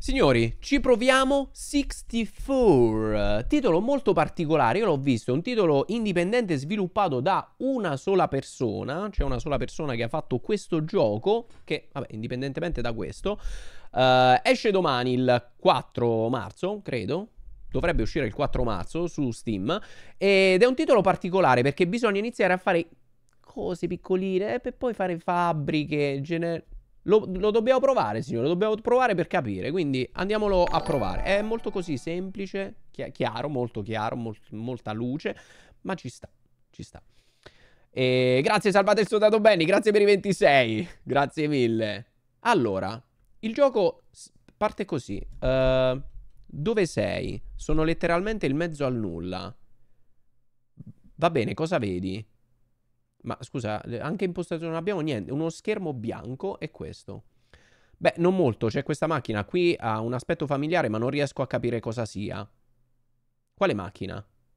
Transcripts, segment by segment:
Signori, ci proviamo 64, titolo molto particolare, io l'ho visto, è un titolo indipendente sviluppato da una sola persona, cioè una sola persona che ha fatto questo gioco, che, vabbè, indipendentemente da questo, esce domani il 4 marzo, credo, dovrebbe uscire il 4 marzo su Steam, ed è un titolo particolare perché bisogna iniziare a fare cose piccoline per poi fare fabbriche, lo dobbiamo provare, signore, lo dobbiamo provare per capire, quindi andiamolo a provare. È molto così semplice, chiaro, molta luce, ma ci sta, ci sta. E grazie, Salvate il Soldato Benny, grazie per i 26, grazie mille. Allora, il gioco parte così. Dove sei? Sono letteralmente in mezzo al nulla. Va bene, cosa vedi? Ma scusa, anche impostazione non abbiamo niente. Uno schermo bianco e questo. Beh, non molto. C'è questa macchina. Qui ha un aspetto familiare, ma non riesco a capire cosa sia. Quale macchina?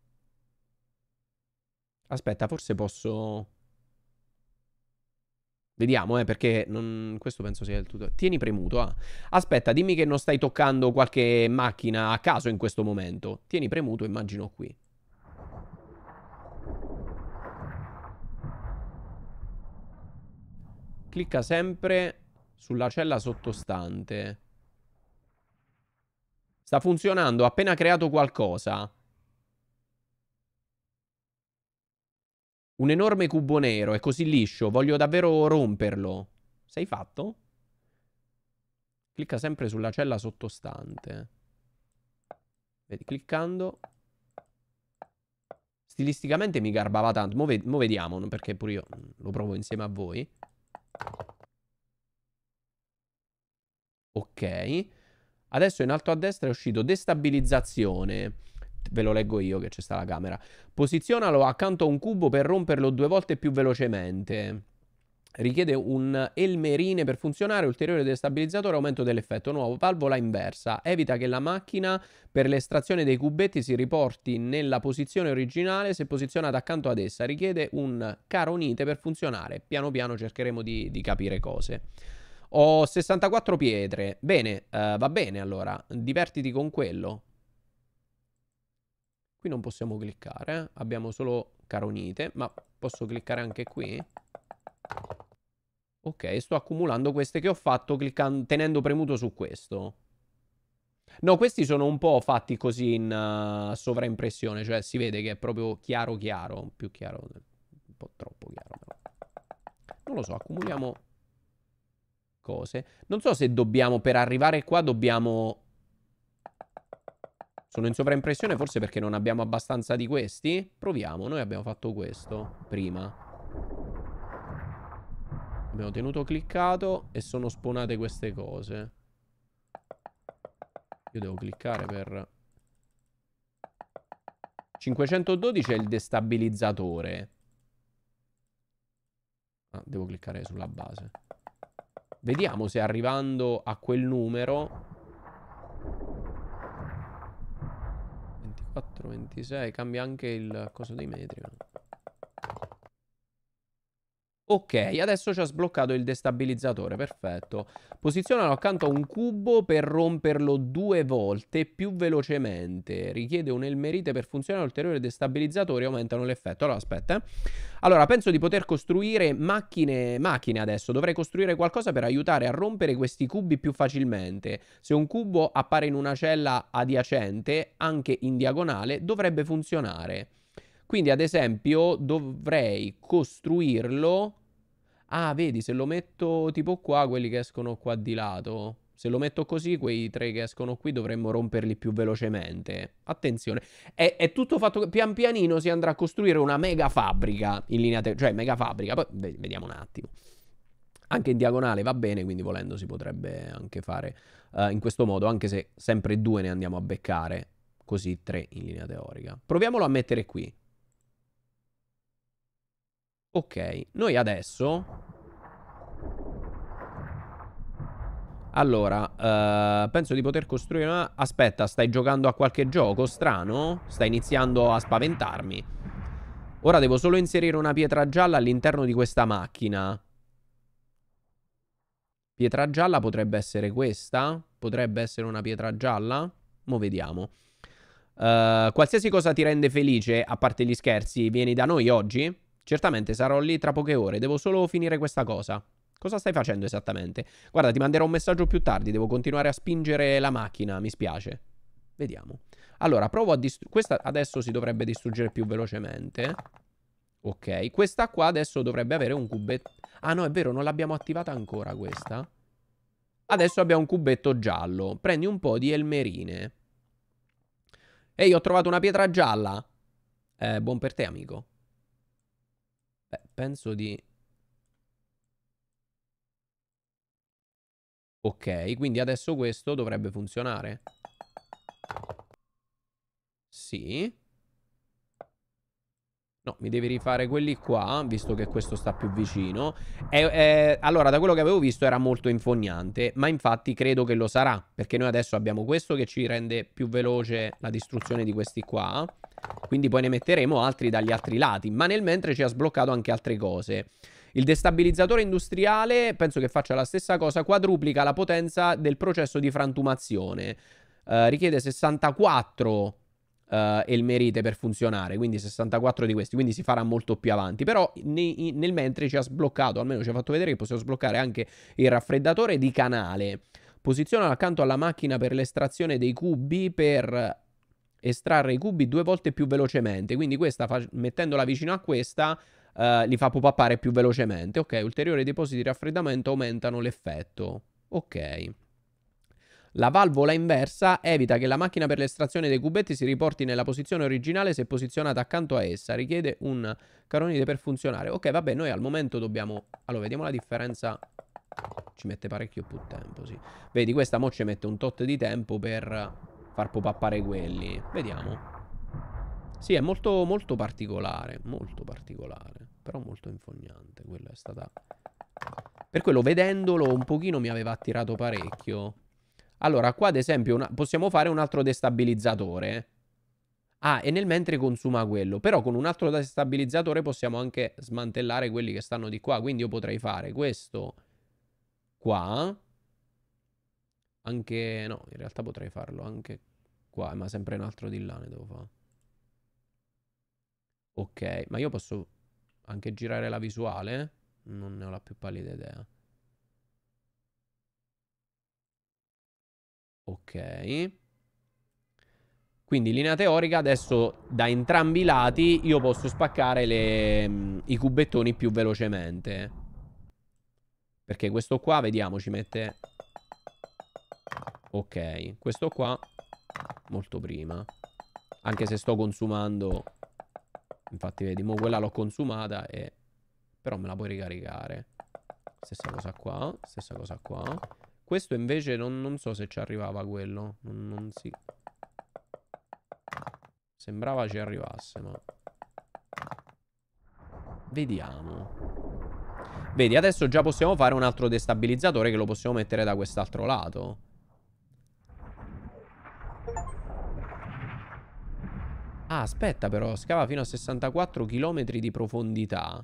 Aspetta, forse posso... Vediamo, perché questo penso sia il tutto. Tieni premuto, ah. Aspetta, dimmi che non stai toccando qualche macchina a caso in questo momento. Tieni premuto, immagino qui. Clicca sempre sulla cella sottostante. Sta funzionando, ho appena creato qualcosa. Un enorme cubo nero, è così liscio, voglio davvero romperlo. Sei fatto? Clicca sempre sulla cella sottostante. Vedi, cliccando. Stilisticamente mi garbava tanto. Mo vediamo, perché pure io lo provo insieme a voi. Ok. Adesso in alto a destra è uscito destabilizzazione. Ve lo leggo io che c'è sta la camera. Posizionalo accanto a un cubo per romperlo 2 volte più velocemente. Richiede un elmerine per funzionare, ulteriore destabilizzatore, aumento dell'effetto nuovo, valvola inversa. Evita che la macchina per l'estrazione dei cubetti si riporti nella posizione originale se posizionata accanto ad essa. Richiede un caronite per funzionare. Piano piano cercheremo di capire cose. Ho 64 pietre. Bene, va bene allora. Divertiti con quello. Qui non possiamo cliccare, abbiamo solo caronite, ma posso cliccare anche qui? Ok, sto accumulando queste che ho fatto tenendo premuto su questo. No, questi sono un po' fatti così in sovraimpressione, cioè si vede che è proprio chiaro chiaro, più chiaro, un po' troppo chiaro. Però. Non lo so, accumuliamo cose. Non so se dobbiamo, per arrivare qua, dobbiamo... Sono in sovraimpressione forse perché non abbiamo abbastanza di questi? Proviamo, noi abbiamo fatto questo prima. Abbiamo tenuto cliccato e sono spawnate queste cose. Io devo cliccare per... 512 è il destabilizzatore. Ah, devo cliccare sulla base. Vediamo se arrivando a quel numero... 24, 26, cambia anche il coso dei metri. Ok, adesso ci ha sbloccato il destabilizzatore, perfetto. Posizionalo accanto a un cubo per romperlo 2 volte più velocemente. Richiede un elmerite per funzionare, ulteriori destabilizzatori aumentano l'effetto. Allora, aspetta. Allora, penso di poter costruire macchine adesso. Dovrei costruire qualcosa per aiutare a rompere questi cubi più facilmente. Se un cubo appare in una cella adiacente, anche in diagonale, dovrebbe funzionare. Quindi, ad esempio, dovrei costruirlo... Ah, vedi, se lo metto tipo qua, quelli che escono qua di lato. Se lo metto così, quei 3 che escono qui dovremmo romperli più velocemente. Attenzione. È tutto fatto... Pian pianino si andrà a costruire una mega fabbrica in linea... Cioè, mega fabbrica. Poi vediamo un attimo. Anche in diagonale va bene, quindi volendo si potrebbe anche fare in questo modo. Anche se sempre 2 ne andiamo a beccare. Così 3 in linea teorica. Proviamolo a mettere qui. Ok, noi adesso... Allora, penso di poter costruire una... Aspetta, stai giocando a qualche gioco strano? Stai iniziando a spaventarmi. Ora devo solo inserire una pietra gialla all'interno di questa macchina. Pietra gialla potrebbe essere questa? Potrebbe essere una pietra gialla? Mo' vediamo. Qualsiasi cosa ti rende felice, a parte gli scherzi, vieni da noi oggi? Certamente sarò lì tra poche ore, devo solo finire questa cosa. Cosa stai facendo esattamente? Guarda, ti manderò un messaggio più tardi, devo continuare a spingere la macchina, mi spiace. Vediamo. Allora, provo a distruggere... Questa adesso si dovrebbe distruggere più velocemente. Ok, questa qua adesso dovrebbe avere un cubetto... Ah no, è vero, non l'abbiamo attivata ancora questa. Adesso abbiamo un cubetto giallo. Prendi un po' di elmerine. Ehi, ho trovato una pietra gialla. Buon per te, amico. Beh, penso di... Ok, quindi adesso questo dovrebbe funzionare. Sì. No, mi devi rifare quelli qua, visto che questo sta più vicino. Allora, da quello che avevo visto era molto infognante, ma infatti credo che lo sarà, perché noi adesso abbiamo questo che ci rende più veloce la distruzione di questi qua. Quindi poi ne metteremo altri dagli altri lati, ma nel mentre ci ha sbloccato anche altre cose. Il destabilizzatore industriale, penso che faccia la stessa cosa, quadruplica la potenza del processo di frantumazione. Richiede 64 Elmerite per funzionare, quindi 64 di questi, quindi si farà molto più avanti. Però nel mentre ci ha sbloccato, almeno ci ha fatto vedere che possiamo sbloccare anche il raffreddatore di canale. Posizionalo accanto alla macchina per l'estrazione dei cubi per estrarre i cubi 2 volte più velocemente. Quindi questa, mettendola vicino a questa, li fa popappare più velocemente. Ok, ulteriori depositi di raffreddamento aumentano l'effetto. Ok. La valvola inversa evita che la macchina per l'estrazione dei cubetti si riporti nella posizione originale se posizionata accanto a essa. Richiede un caronide per funzionare. Ok, vabbè, noi al momento dobbiamo... Allora, vediamo la differenza. Ci mette parecchio più tempo, sì. Vedi, questa mo ci mette un tot di tempo per far popappare quelli. Vediamo. Sì, è molto, molto particolare. Molto particolare. Però molto infognante. Quella è stata... Per quello, vedendolo, un pochino mi aveva attirato parecchio. Allora, qua ad esempio possiamo fare un altro destabilizzatore. Ah, e nel mentre consuma quello. Però con un altro destabilizzatore possiamo anche smantellare quelli che stanno di qua. Quindi io potrei fare questo qua. Anche... No, in realtà potrei farlo anche qua. Ma sempre un altro di là ne devo fare. Ok, ma io posso anche girare la visuale? Non ne ho la più pallida idea. Ok. Quindi in linea teorica adesso da entrambi i lati io posso spaccare i cubettoni più velocemente. Perché questo qua, vediamo, ci mette... Ok, questo qua molto prima. Anche se sto consumando... Infatti vedi, mo quella l'ho consumata e... Però me la puoi ricaricare. Stessa cosa qua, stessa cosa qua. Questo invece non so se ci arrivava quello. Non si... Sembrava ci arrivasse, ma... Vediamo. Vedi, adesso già possiamo fare un altro destabilizzatore che lo possiamo mettere da quest'altro lato. Ah, aspetta però, scava fino a 64 km di profondità.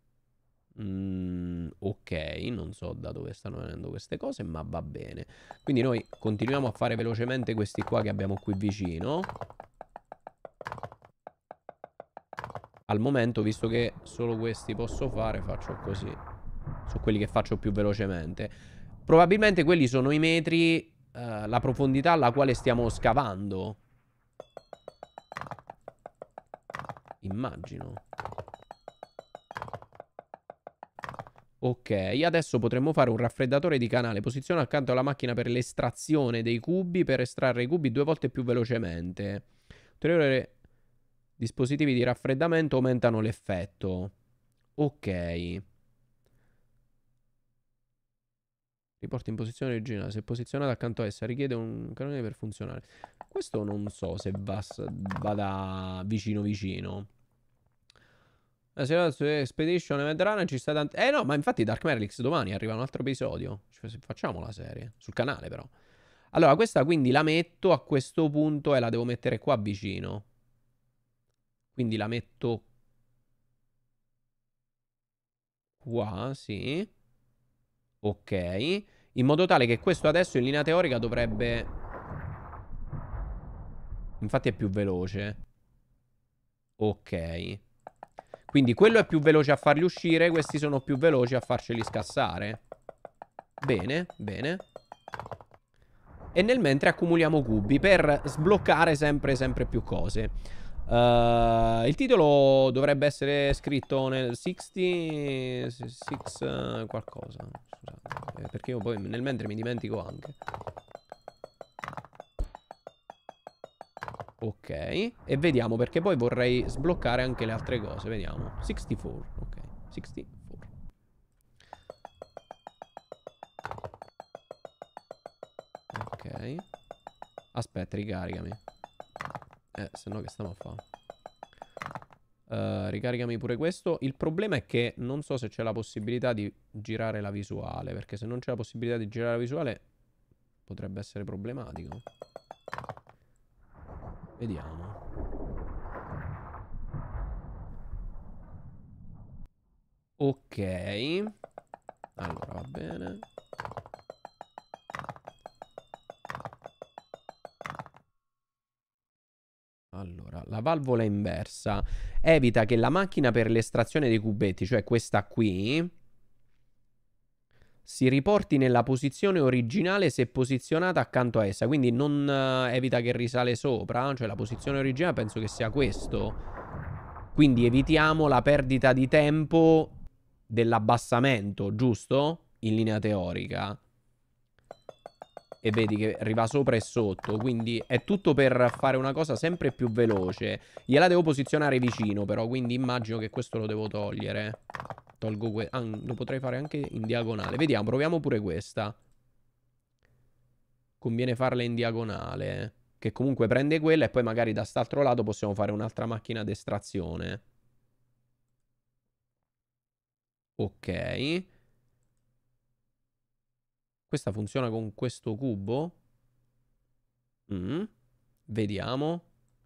Ok, non so da dove stanno venendo queste cose, ma va bene. Quindi noi continuiamo a fare velocemente questi qua che abbiamo qui vicino. Al momento, visto che solo questi posso fare, faccio così. Su quelli che faccio più velocemente. Probabilmente quelli sono i metri, la profondità alla quale stiamo scavando. Immagino. Ok, adesso potremmo fare un raffreddatore di canale. Posiziona accanto alla macchina per l'estrazione dei cubi per estrarre i cubi 2 volte più velocemente. Ulteriori dispositivi di raffreddamento aumentano l'effetto. Ok. Riporta in posizione originale. Se posizionata accanto a essa richiede un canone per funzionare. Questo non so se vada vicino vicino. La serie su Expedition Neverrunner ci sta tanto... no, ma infatti Dark Merlix domani arriva un altro episodio. Facciamo la serie. Sul canale però. Allora, questa quindi la metto a questo punto e la devo mettere qua vicino. Quindi la metto qua, sì. Ok. In modo tale che questo adesso in linea teorica dovrebbe... Infatti è più veloce. Ok. Quindi quello è più veloce a farli uscire, questi sono più veloci a farceli scassare. Bene, bene. E nel mentre accumuliamo cubi per sbloccare sempre più cose. Il titolo dovrebbe essere scritto nel 60... 6 qualcosa. Scusate, perché io poi nel mentre mi dimentico anche. Ok. E vediamo, perché poi vorrei sbloccare anche le altre cose. Vediamo. 64. Ok. 64. Ok. Aspetta, ricaricami. Se no che stiamo a fare? Ricaricami pure questo. Il problema è che non so se c'è la possibilità di girare la visuale, perché se non c'è la possibilità di girare la visuale potrebbe essere problematico. Vediamo. Ok. Allora, va bene. Allora, la valvola inversa evita che la macchina per l'estrazione dei cubetti, cioè questa qui, si riporti nella posizione originale se posizionata accanto a essa. Quindi non evita che risale sopra. Cioè la posizione originale penso che sia questo. Quindi evitiamo la perdita di tempo dell'abbassamento, giusto? In linea teorica. E vedi che arriva sopra e sotto. Quindi è tutto per fare una cosa sempre più veloce. Gliela devo posizionare vicino però, quindi immagino che questo lo devo togliere. Tolgo questo. Ah, lo potrei fare anche in diagonale. Vediamo, proviamo pure questa. Conviene farla in diagonale. Che comunque prende quella e poi magari da quest'altro lato possiamo fare un'altra macchina d'estrazione. Ok. Questa funziona con questo cubo? Vediamo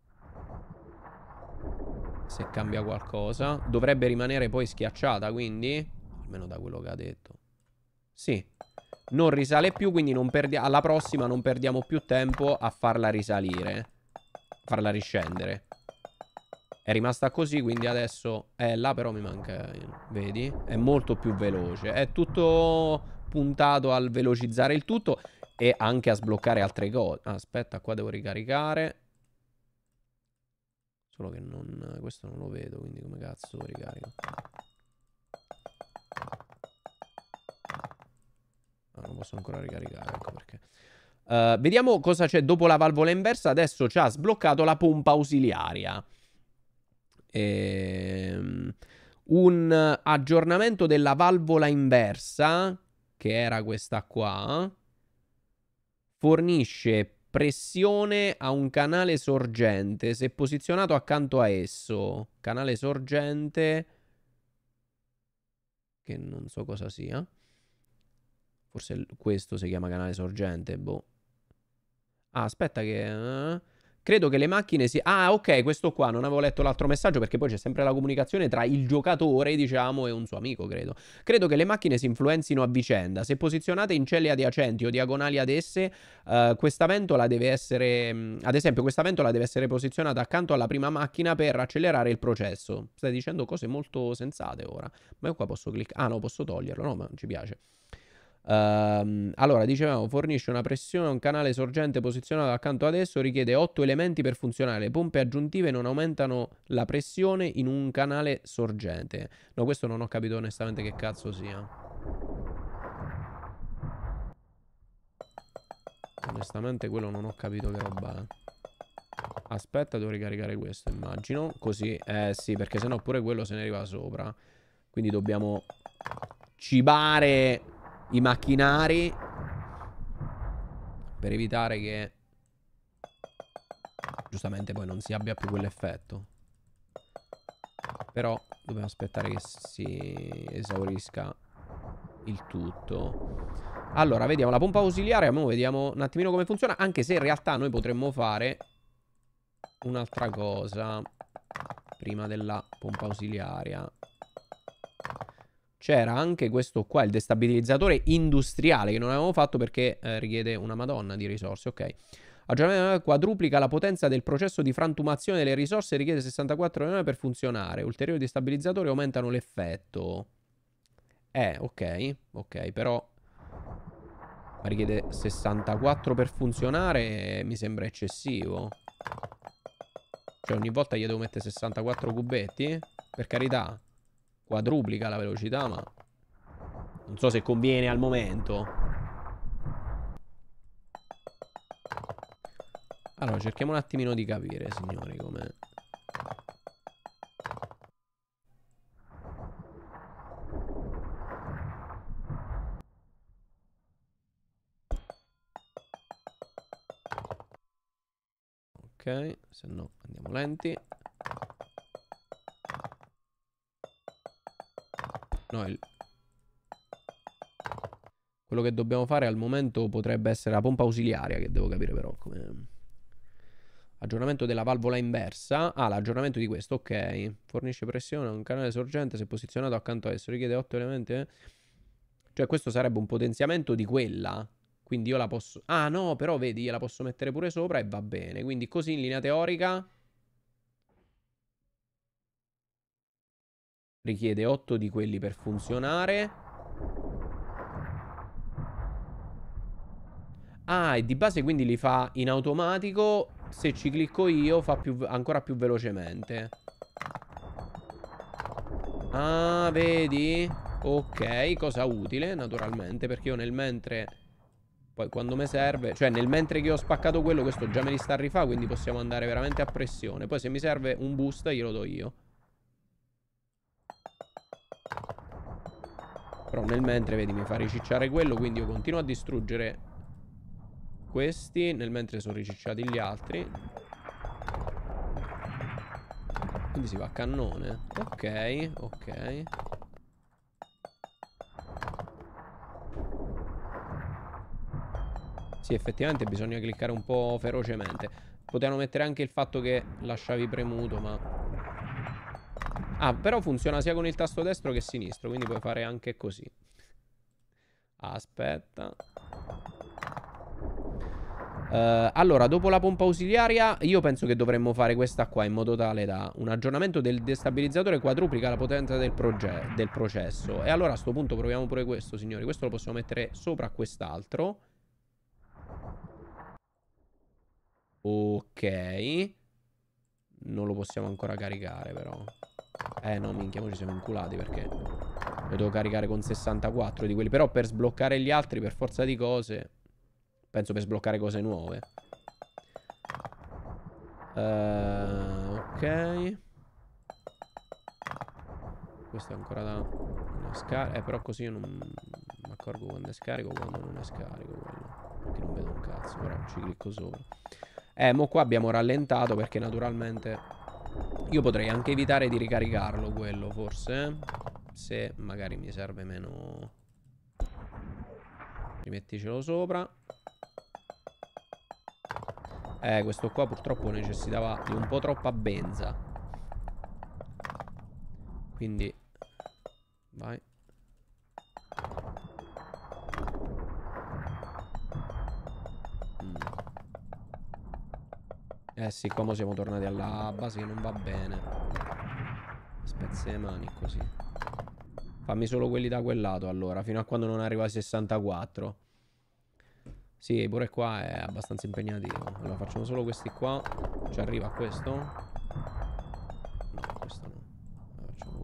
se cambia qualcosa. Dovrebbe rimanere poi schiacciata, quindi? Almeno da quello che ha detto. Sì. Non risale più, quindi non alla prossima non perdiamo più tempo a farla risalire. Farla riscendere. È rimasta così, quindi adesso è là, però mi manca... Vedi? È molto più veloce. È tutto puntato al velocizzare il tutto e anche a sbloccare altre cose. Aspetta, qua devo ricaricare. Solo che non... Questo non lo vedo, quindi come cazzo lo ricarico? No, non posso ancora ricaricare, ecco perché. Vediamo cosa c'è dopo la valvola inversa. Adesso ci ha sbloccato la pompa ausiliaria. Un aggiornamento della valvola inversa, che era questa qua, fornisce pressione a un canale sorgente se posizionato accanto a esso. Canale sorgente, che non so cosa sia. Forse questo si chiama canale sorgente, boh. Ah, aspetta che... credo che le macchine si... Ah, ok, questo qua, non avevo letto l'altro messaggio perché poi c'è sempre la comunicazione tra il giocatore, diciamo, e un suo amico, credo. Credo che le macchine si influenzino a vicenda. Se posizionate in celle adiacenti o diagonali ad esse, questa ventola deve essere... ad esempio, questa ventola deve essere posizionata accanto alla prima macchina per accelerare il processo. Stai dicendo cose molto sensate ora. Ma io qua posso cliccare... Ah, no, posso toglierlo, no, ma non ci piace. Allora, dicevamo, fornisce una pressione a un canale sorgente posizionato accanto ad esso, richiede 8 elementi per funzionare. Le pompe aggiuntive non aumentano la pressione in un canale sorgente. No, questo non ho capito onestamente che cazzo sia. Onestamente quello non ho capito che roba è. Aspetta, devo ricaricare questo, immagino. Così, sì, perché sennò pure quello se ne arriva sopra. Quindi dobbiamo cibare i macchinari per evitare che giustamente poi non si abbia più quell'effetto. Però dobbiamo aspettare che si esaurisca il tutto. Allora, vediamo la pompa ausiliare. Vediamo un attimino come funziona. Anche se in realtà noi potremmo fare un'altra cosa prima della pompa ausiliaria. c'era anche questo qua, il destabilizzatore industriale, che non avevo fatto perché richiede una madonna di risorse. Ok. Aggiornamento quadruplica la potenza del processo di frantumazione delle risorse e richiede 64 neuroni per funzionare. Ulteriori destabilizzatori aumentano l'effetto. Ok, ok, però richiede 64 per funzionare, mi sembra eccessivo. Cioè ogni volta gli devo mettere 64 cubetti? Per carità, quadruplica la velocità, ma non so se conviene al momento. Allora, cerchiamo un attimino di capire, signori, come... Ok, se no andiamo lenti. No, quello che dobbiamo fare al momento potrebbe essere la pompa ausiliaria, che devo capire però come... Aggiornamento della valvola inversa. Ah, l'aggiornamento di questo, ok. Fornisce pressione a un canale sorgente se posizionato accanto a esso. Richiede 8 elementi. Cioè questo sarebbe un potenziamento di quella. Quindi io la posso... Ah no, però vedi, gliela posso mettere pure sopra e va bene. Quindi così in linea teorica richiede 8 di quelli per funzionare. Ah, e di base quindi li fa in automatico. Se ci clicco io fa ancora più velocemente. Ah, vedi? Ok, cosa utile, naturalmente, perché io nel mentre... Poi quando mi serve... Cioè, nel mentre che ho spaccato quello, questo già me li sta a rifare, quindi possiamo andare veramente a pressione. Poi se mi serve un boost, glielo do io. Però nel mentre, vedi, mi fa ricicciare quello, quindi io continuo a distruggere questi, nel mentre sono ricicciati gli altri. Quindi si va a cannone. Ok, ok. Sì, effettivamente bisogna cliccare un po' ferocemente. Potevano mettere anche il fatto che lasciavi premuto, ma... Ah, però funziona sia con il tasto destro che sinistro, quindi puoi fare anche così. Aspetta. Allora, dopo la pompa ausiliaria, io penso che dovremmo fare questa qua in modo tale da un aggiornamento del destabilizzatore quadruplica la potenza del processo. E allora a sto punto proviamo pure questo, signori. Questo lo possiamo mettere sopra a quest'altro. Ok. Non lo possiamo ancora caricare, però. No, minchia, mo ci siamo inculati perché lo devo caricare con 64 di quelli. Però per sbloccare gli altri, per forza di cose... Penso per sbloccare cose nuove. Ok. Questo è ancora da una scarica. Però così io non mi accorgo quando è scarico, quando non è scarico quello. Perché non vedo un cazzo, però ci clicco sopra. Mo qua abbiamo rallentato perché naturalmente io potrei anche evitare di ricaricarlo quello, forse. Se magari mi serve meno. Rimetticelo sopra. Questo qua purtroppo necessitava di un po' troppa benza. Quindi vai. Sì, qua mo siamo tornati alla base che non va bene. Spezzi le mani così. Fammi solo quelli da quel lato allora, fino a quando non arriva a 64. Sì, pure qua è abbastanza impegnativo. Allora facciamo solo questi qua. Ci arriva a questo? No, questo no. Allora, facciamo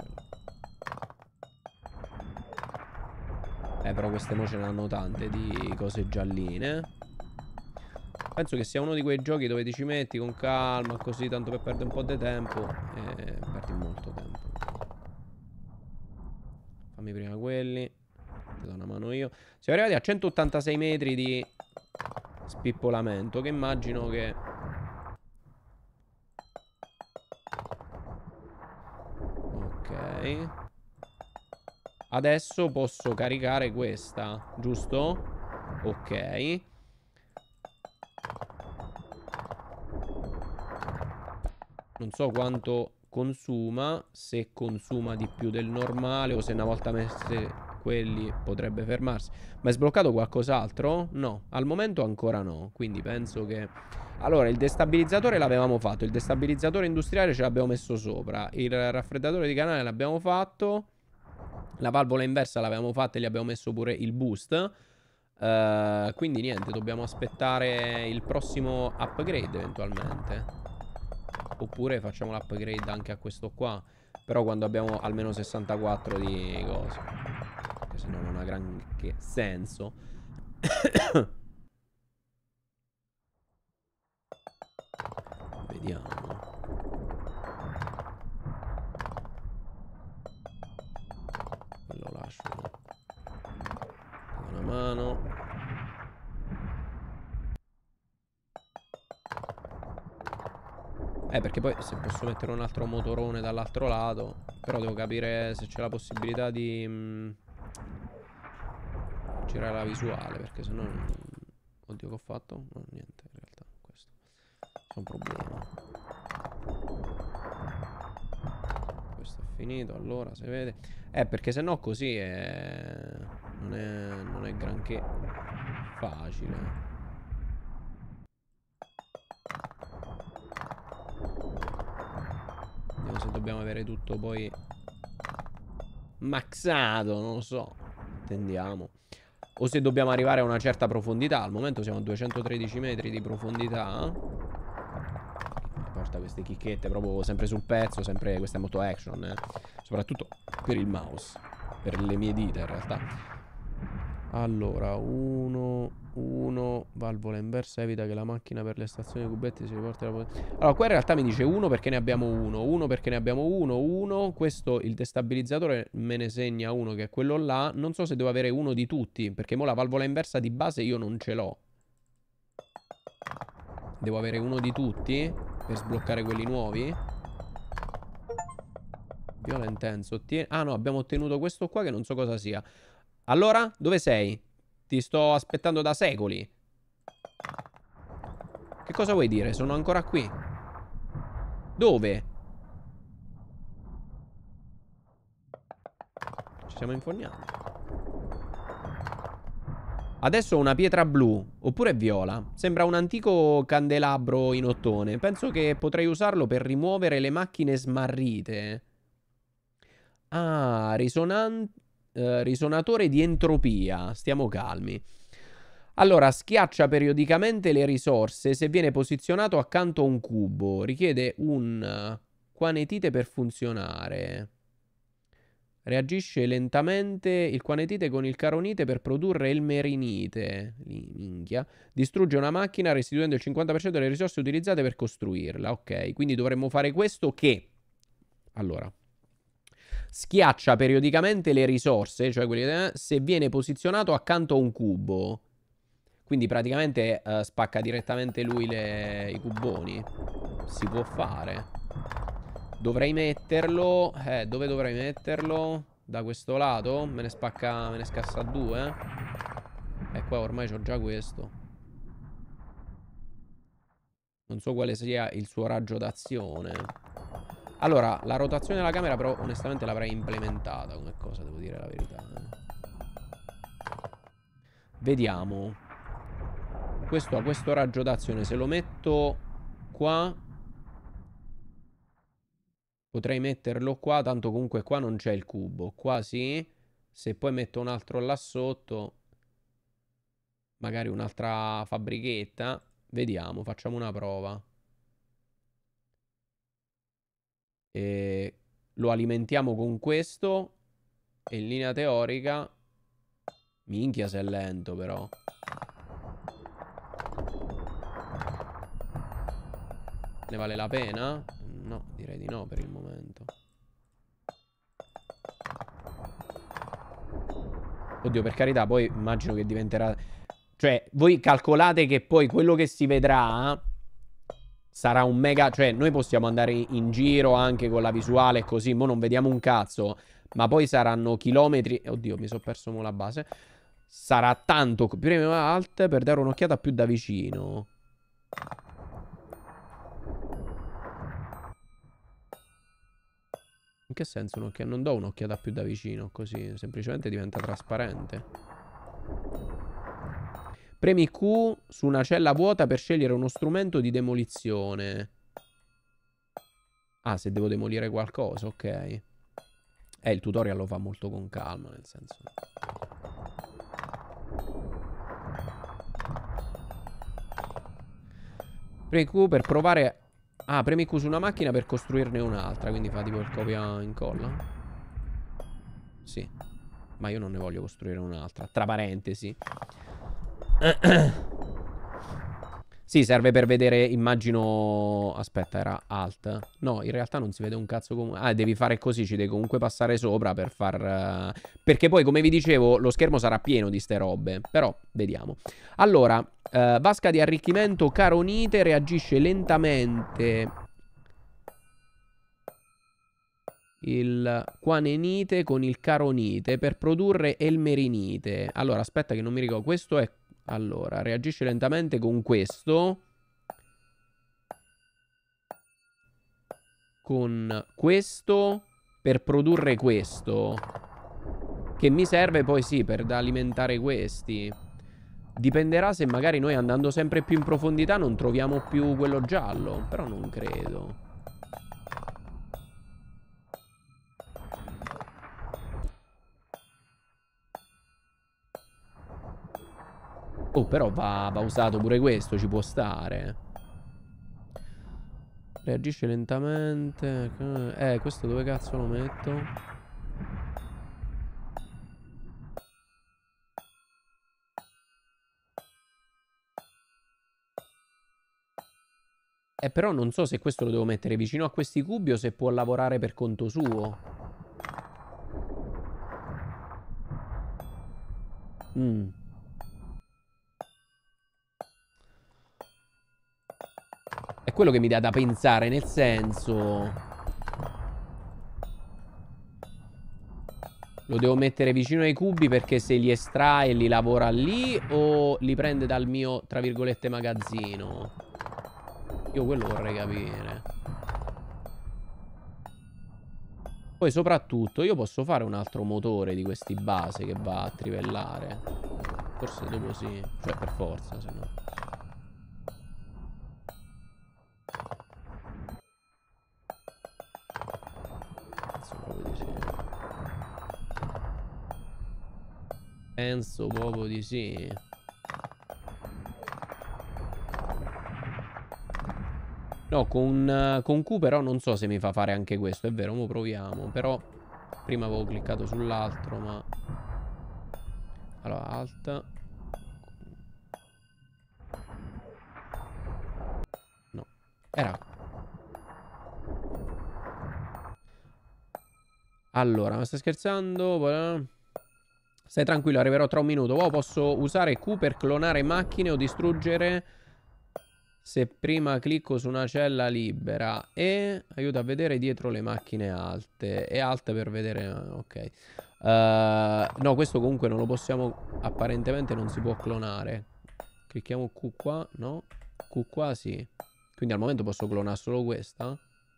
quello. Però queste mo ce ne hanno tante di cose gialline. Penso che sia uno di quei giochi dove ti ci metti con calma, così, tanto per perdere un po' di tempo. E perdi molto tempo. Fammi prima quelli. Ti do una mano io. Siamo arrivati a 186 metri di spippolamento, che immagino che... Ok. Adesso posso caricare questa, giusto? Ok. Non so quanto consuma. Se consuma di più del normale o se una volta messe quelli potrebbe fermarsi. Ma è sbloccato qualcos'altro? No, al momento ancora no. Quindi penso che... Allora, il destabilizzatore l'avevamo fatto. Il destabilizzatore industriale ce l'abbiamo messo sopra. Il raffreddatore di canale l'abbiamo fatto. La valvola inversa l'avevamo fatta e gli abbiamo messo pure il boost. Quindi niente, dobbiamo aspettare il prossimo upgrade eventualmente. Oppure facciamo l'upgrade anche a questo qua. Però quando abbiamo almeno 64 di cose. Perché sennò non ha granché senso. Vediamo. Quello lascio. Una mano. Perché poi se posso mettere un altro motorone dall'altro lato. Però devo capire se c'è la possibilità di girare la visuale. Perché sennò oddio, che ho fatto? No, niente in realtà. Questo è un problema. Questo è finito. Allora si vede. Perché sennò così non è granché facile. Vediamo se dobbiamo avere tutto poi maxato, non lo so. Tendiamo. O se dobbiamo arrivare a una certa profondità. Al momento siamo a 213 metri di profondità. Porta queste chicchette proprio sempre sul pezzo. Sempre questa moto action, soprattutto per il mouse. Per le mie dita in realtà. Allora, 1, valvola inversa, evita che la macchina per le stazioni di cubetti si riporti alla... Allora, qua in realtà mi dice 1 perché ne abbiamo 1 perché ne abbiamo 1. Questo, il destabilizzatore, me ne segna uno che è quello là. Non so se devo avere uno di tutti, perché mo la valvola inversa di base io non ce l'ho. Devo avere uno di tutti per sbloccare quelli nuovi. Viola intenso, ottiene... Ah no, abbiamo ottenuto questo qua che non so cosa sia. Allora, dove sei? Ti sto aspettando da secoli. Che cosa vuoi dire? Sono ancora qui. Dove? Ci siamo infognati. Adesso ho una pietra blu. Oppure viola. Sembra un antico candelabro in ottone. Penso che potrei usarlo per rimuovere le macchine smarrite. Ah, risonatore di entropia. Stiamo calmi. Allora, schiaccia periodicamente le risorse se viene posizionato accanto a un cubo. Richiede un quanetite per funzionare. Reagisce lentamente il quanetite con il caronite per produrre il merinite. Minchia. Distrugge una macchina restituendo il 50% delle risorse utilizzate per costruirla. Ok, quindi dovremmo fare questo che... Allora... Schiaccia periodicamente le risorse, cioè quelli, se viene posizionato accanto a un cubo. Quindi praticamente spacca direttamente lui i cuboni. Si può fare. Dovrei metterlo... dove dovrei metterlo? Da questo lato? Me ne scassa due. E qua ormai c'ho già questo. Non so quale sia il suo raggio d'azione. Allora, la rotazione della camera però onestamente l'avrei implementata come cosa, devo dire la verità. Vediamo. Questo ha questo raggio d'azione. Se lo metto qua, potrei metterlo qua, tanto comunque qua non c'è il cubo. Qua sì. Se poi metto un altro là sotto, magari un'altra fabbrichetta. Vediamo, facciamo una prova. E lo alimentiamo con questo. E in linea teorica... Minchia se è lento però. Ne vale la pena? No, direi di no per il momento. Oddio, per carità, poi immagino che diventerà... Cioè, voi calcolate che poi quello che si vedrà sarà un mega... Cioè, noi possiamo andare in giro anche con la visuale e così, mo non vediamo un cazzo, ma poi saranno chilometri... Oddio, mi sono perso mo la base. Sarà tanto... Premo Alt per dare un'occhiata più da vicino. In che senso un'occhiata? Non do un'occhiata più da vicino, così. Semplicemente diventa trasparente. Premi Q su una cella vuota per scegliere uno strumento di demolizione. Ah, se devo demolire qualcosa, ok. Il tutorial lo fa molto con calma, nel senso. Premi Q per provare... Ah, premi Q su una macchina per costruirne un'altra. Quindi fa tipo il copia e incolla. Sì. Ma io non ne voglio costruire un'altra. Tra parentesi. Sì, serve per vedere, immagino... Aspetta, era Alt. No, in realtà non si vede un cazzo comunque. Ah, devi fare così, ci devi comunque passare sopra per far... Perché poi, come vi dicevo, lo schermo sarà pieno di ste robe. Però, vediamo. Allora, vasca di arricchimento caronite reagisce lentamente il quanenite con il caronite per produrre elmerinite. Allora, aspetta che non mi ricordo. Questo è... Allora, reagisce lentamente con questo. Con questo per produrre questo. Che mi serve poi sì per alimentare questi. Dipenderà se magari noi andando sempre più in profondità non troviamo più quello giallo. Però non credo. Oh, però va usato pure questo, ci può stare. Reagisce lentamente. Questo dove cazzo lo metto? Però non so se questo lo devo mettere vicino a questi cubi o se può lavorare per conto suo. È quello che mi dà da pensare, nel senso... Lo devo mettere vicino ai cubi perché se li estrae li lavora lì o li prende dal mio, tra virgolette, magazzino? Io quello vorrei capire. Poi soprattutto io posso fare un altro motore di questi base che va a trivellare. Forse dopo sì. Cioè per forza, se no. Penso proprio di sì. Penso proprio di sì. No, con Q però non so se mi fa fare anche questo. È vero, mo proviamo. Però prima avevo cliccato sull'altro, ma... Allora, Alt. No. Era... Allora, ma stai scherzando? Stai tranquillo, arriverò tra un minuto. Wow, posso usare Q per clonare macchine o distruggere... Se prima clicco su una cella libera e aiuta a vedere dietro le macchine alte. E alt per vedere... Ok. No, questo comunque non lo possiamo... Apparentemente non si può clonare. Clicchiamo Q qua, no? Q qua sì. Quindi al momento posso clonare solo questa.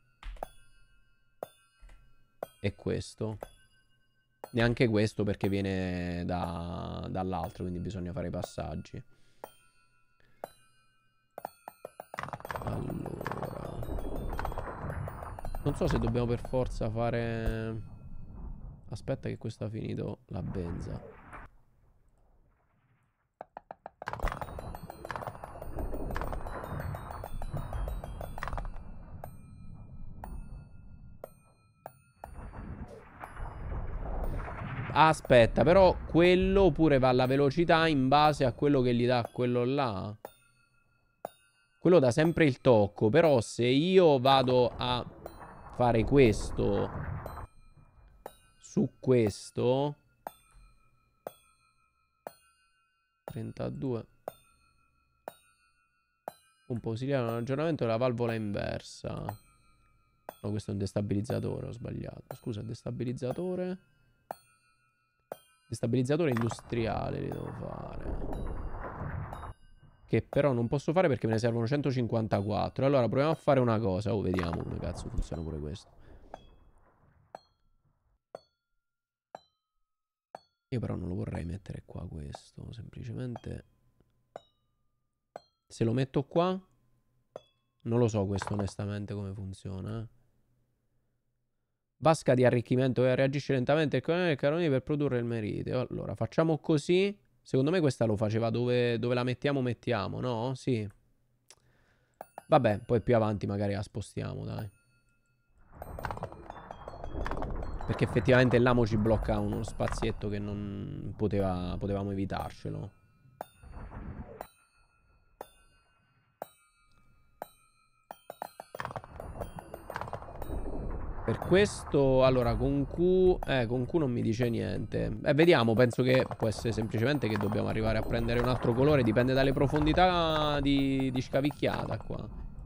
E questo. Neanche questo perché viene dall'altro, quindi bisogna fare i passaggi. Allora, non so se dobbiamo per forza fare... Aspetta che questo ha finito la benza. Aspetta, però quello pure va alla velocità in base a quello che gli dà quello là. Quello dà sempre il tocco, però se io vado a fare questo su questo 32 un po' ausiliare un aggiornamento della valvola inversa. No, questo è un destabilizzatore, ho sbagliato. Scusa, destabilizzatore. Destabilizzatore industriale li devo fare. Che però non posso fare perché me ne servono 154. Allora proviamo a fare una cosa. Oh, vediamo come cazzo funziona pure questo. Io però non lo vorrei mettere qua questo, semplicemente... Se lo metto qua... Non lo so questo onestamente come funziona. Vasca di arricchimento che reagisce lentamente il carbonio per produrre il meritio. Allora, facciamo così. Secondo me questa lo faceva dove la mettiamo, no? Sì. Vabbè, poi più avanti magari la spostiamo, dai. Perché effettivamente l'amo ci blocca uno spazietto che non potevamo evitarcelo. Per questo, allora, con Q non mi dice niente. Vediamo, penso che può essere semplicemente che dobbiamo arrivare a prendere un altro colore. Dipende dalle profondità di scavicchiata qua.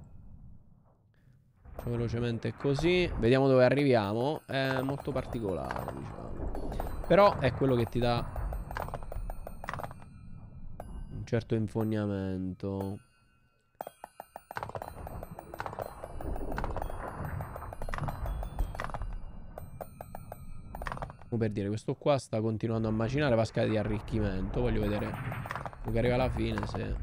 Faccio velocemente così. Vediamo dove arriviamo. È molto particolare, diciamo. Però è quello che ti dà un certo infognamento. Per dire, questo qua sta continuando a macinare vasca di arricchimento. Voglio vedere che arriva alla fine se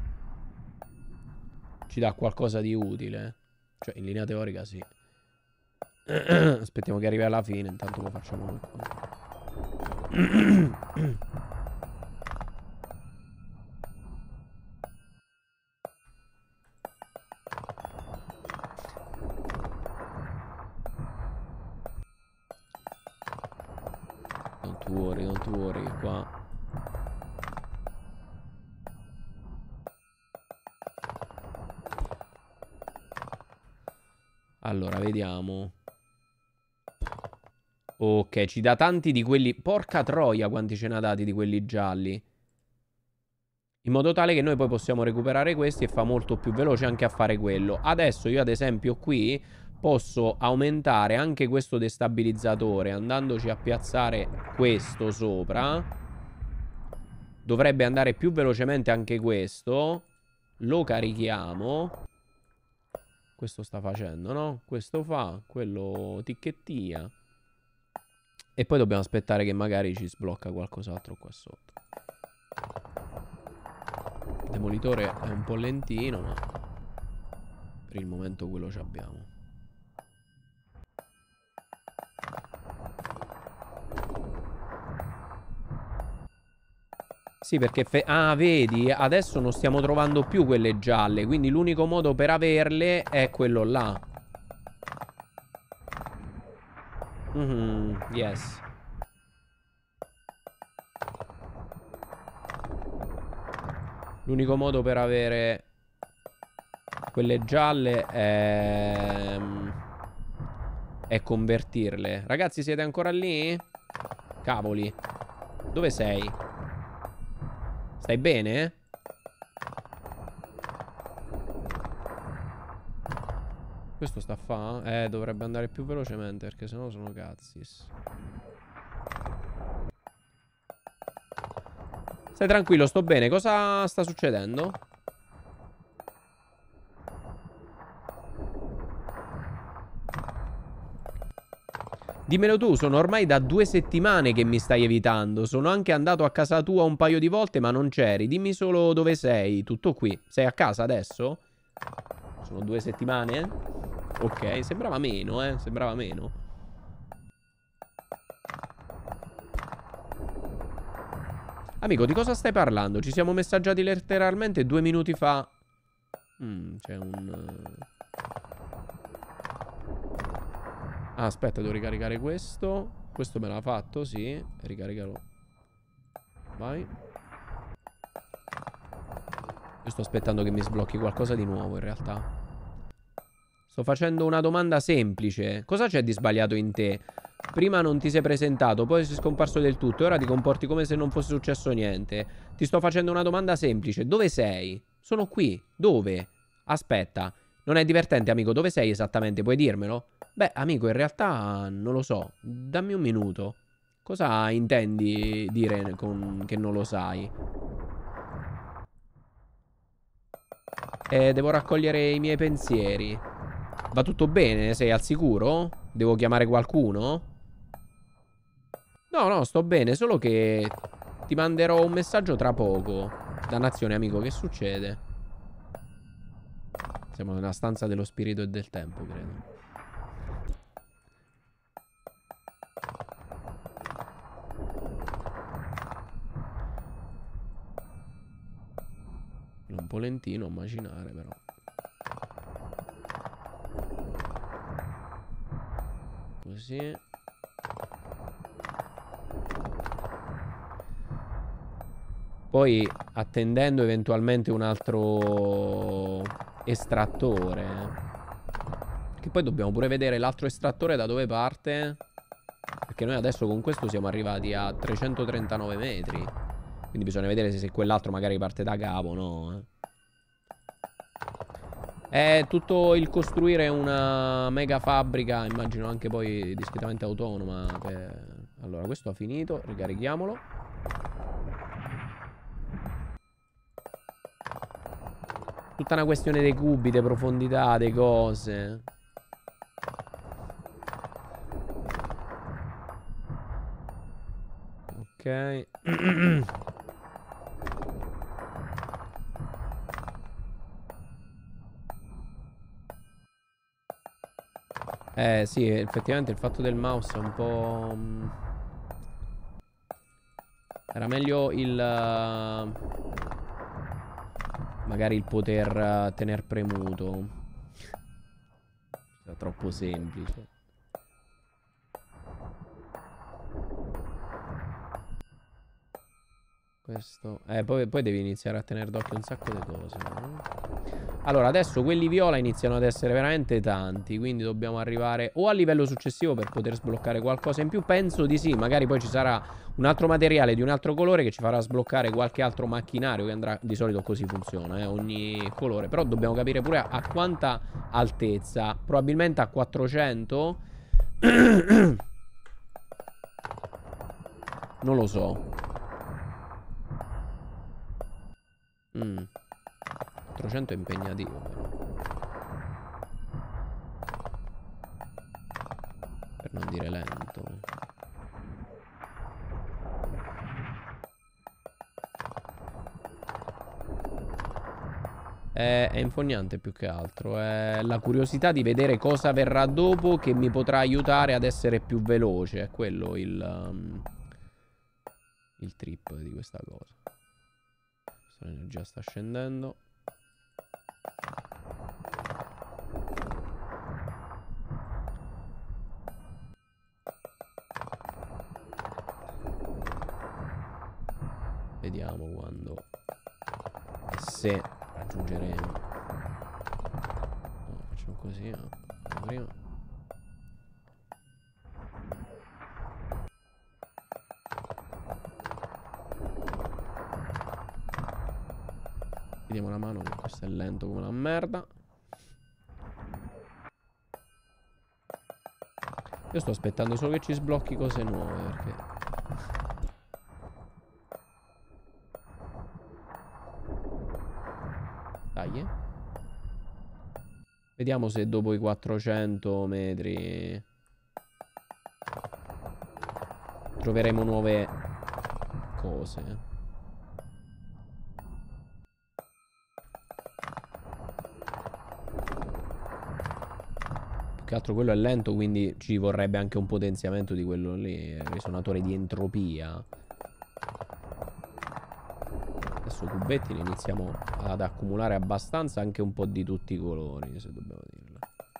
ci dà qualcosa di utile. Cioè, in linea teorica sì. Aspettiamo che arrivi alla fine. Intanto lo facciamo noi qua. Non tu worry che qua. Allora, vediamo. Ok, ci dà tanti di quelli... Porca troia quanti ce n'ha dati di quelli gialli. In modo tale che noi poi possiamo recuperare questi e fa molto più veloce anche a fare quello. Adesso io ad esempio qui posso aumentare anche questo destabilizzatore andandoci a piazzare questo sopra. Dovrebbe andare più velocemente anche questo. Lo carichiamo. Questo sta facendo, no? Questo fa, quello ticchettia. E poi dobbiamo aspettare che magari ci sblocca qualcos'altro qua sotto. Il demolitore è un po' lentino, ma per il momento quello ci abbiamo. Sì, perché... vedi, adesso non stiamo trovando più quelle gialle, quindi l'unico modo per averle è quello là. Yes. L'unico modo per avere quelle gialle è convertirle. Ragazzi, siete ancora lì? Cavoli. Dove sei? Stai bene? Questo sta a fa? Dovrebbe andare più velocemente perché sennò sono cazzis. Stai tranquillo, sto bene. Cosa sta succedendo? Dimmelo tu, sono ormai da 2 settimane che mi stai evitando. Sono anche andato a casa tua un paio di volte ma non c'eri. Dimmi solo dove sei. Tutto qui. Sei a casa adesso? Sono 2 settimane? Ok, sembrava meno, sembrava meno. Amico, di cosa stai parlando? Ci siamo messaggiati letteralmente 2 minuti fa. C'è un... aspetta, devo ricaricare questo. Questo me l'ha fatto, sì. Ricaricalo. Vai. Io sto aspettando che mi sblocchi qualcosa di nuovo, in realtà. Sto facendo una domanda semplice. Cosa c'è di sbagliato in te? Prima non ti sei presentato, poi sei scomparso del tutto e ora ti comporti come se non fosse successo niente. Ti sto facendo una domanda semplice. Dove sei? Sono qui. Dove? Aspetta. Non è divertente, amico. Dove sei esattamente? Puoi dirmelo? Beh, amico, in realtà non lo so. Dammi un minuto. Cosa intendi dire con che non lo sai? Devo raccogliere i miei pensieri. Va tutto bene? Sei al sicuro? Devo chiamare qualcuno? No, no, sto bene, solo che ti manderò un messaggio tra poco. Dannazione, amico, che succede? Siamo nella stanza dello spirito e del tempo, credo. Un po' lentino a macinare, però. Così. Poi attendendo eventualmente un altro estrattore. Che poi dobbiamo pure vedere l'altro estrattore da dove parte. Perché noi adesso con questo siamo arrivati a 339 metri. Quindi bisogna vedere se quell'altro magari parte da capo, no? È tutto il costruire una mega fabbrica, immagino anche poi discretamente autonoma. Allora, questo ha finito, ricarichiamolo. Tutta una questione dei cubi, delle profondità, delle cose. Ok. Sì, effettivamente il fatto del mouse è un po'... Era meglio il... magari il poter tener premuto. Era troppo semplice. Questo... poi devi iniziare a tenere d'occhio un sacco di cose, no? Allora, adesso quelli viola iniziano ad essere veramente tanti, quindi dobbiamo arrivare o a livello successivo per poter sbloccare qualcosa in più. Penso di sì, magari poi ci sarà un altro materiale di un altro colore che ci farà sbloccare qualche altro macchinario che andrà... Di solito così funziona, ogni colore. Però dobbiamo capire pure a quanta altezza. Probabilmente a 400. Non lo so. 400 è impegnativo, però. Per non dire lento. È infognante più che altro. È la curiosità di vedere cosa verrà dopo che mi potrà aiutare ad essere più veloce. È quello il trip di questa cosa. L'energia sta scendendo. Vediamo quando e se raggiungeremo. No, facciamo così, no? Prima. Diamo la mano che questo è lento come la merda. Io sto aspettando solo che ci sblocchi cose nuove, perché... Dai, Vediamo se dopo i 400 metri troveremo nuove cose. Più che altro quello è lento, quindi ci vorrebbe anche un potenziamento di quello lì, il risonatore di entropia. Adesso cubetti ne iniziamo ad accumulare abbastanza, anche un po' di tutti i colori, se dobbiamo dirlo.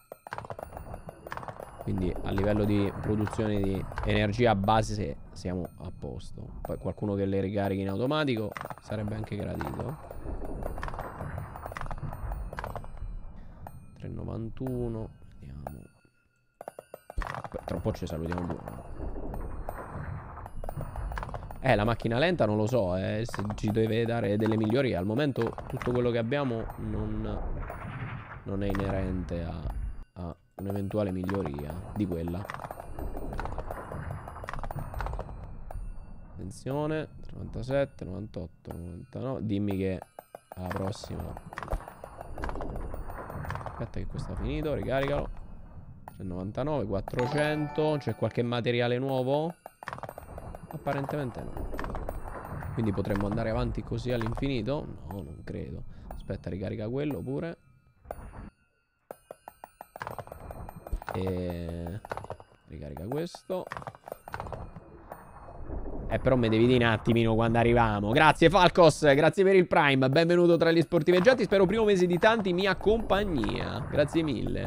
Quindi a livello di produzione di energia base siamo a posto. Poi qualcuno che le ricarichi in automatico sarebbe anche gradito. 391. Vediamo. Tra un po' ci salutiamo pure. La macchina lenta non lo so, se ci deve dare delle migliorie. Al momento tutto quello che abbiamo non è inerente a un'eventuale miglioria di quella. Attenzione, 97, 98, 99. Dimmi che alla prossima. Aspetta che questo ha finito, ricaricalo. 399, 400. C'è qualche materiale nuovo? Apparentemente no. Quindi potremmo andare avanti così all'infinito? No, non credo. Aspetta, ricarica quello pure. E... ricarica questo. Però mi devi dire un attimino quando arriviamo. Grazie Falcos, grazie per il Prime. Benvenuto tra gli sportiveggiati. Spero primo mese di tanti mia compagnia. Grazie mille.